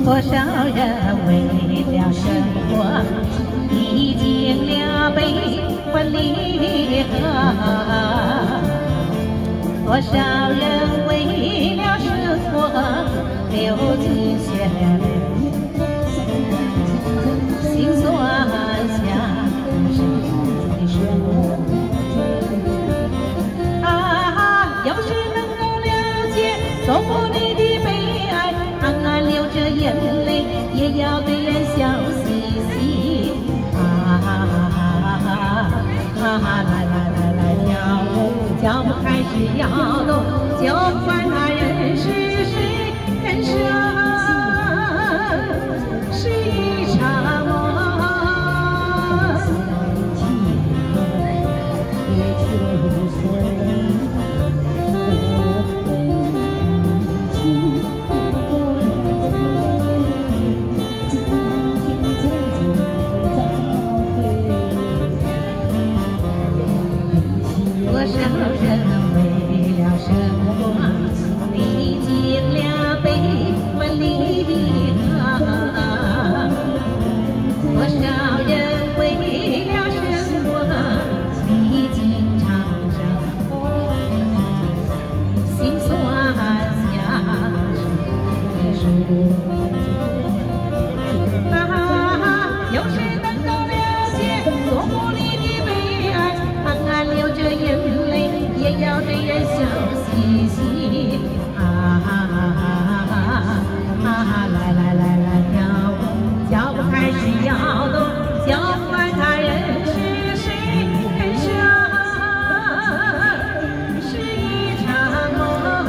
多少人为了生活历经了悲欢离合，多少人为了生活流尽血泪，心酸下是生活。要是能够了解走过你的悲哀，暗流着眼泪，也要对人笑嘻嘻。来跳舞，脚步开始摇动，就管他人是谁，人生是一场梦。多少人为了生活历经了悲欢离合，多少人为了生活历经长征，心酸下是有谁能够了解多么你的悲哀，暗流着眼泪，也要对人笑嘻嘻。来跳舞，脚步开始摇动，就管他人是谁，人生是一场梦。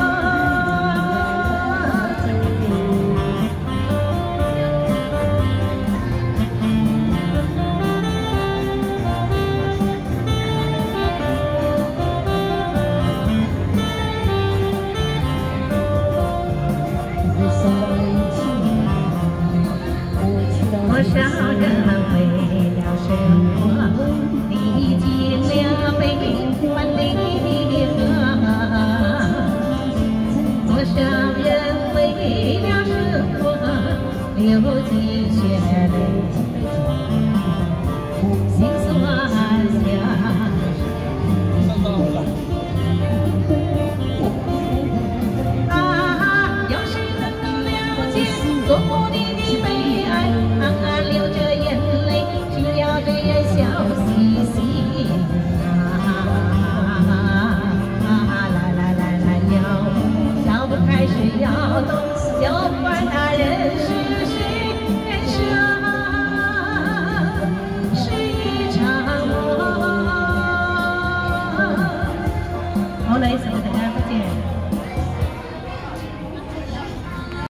多少人为了生活历经了悲欢离合，多少人为了生活流尽血泪，心酸下要谁能够了解多么你的悲哀，流着眼泪，只要对人笑。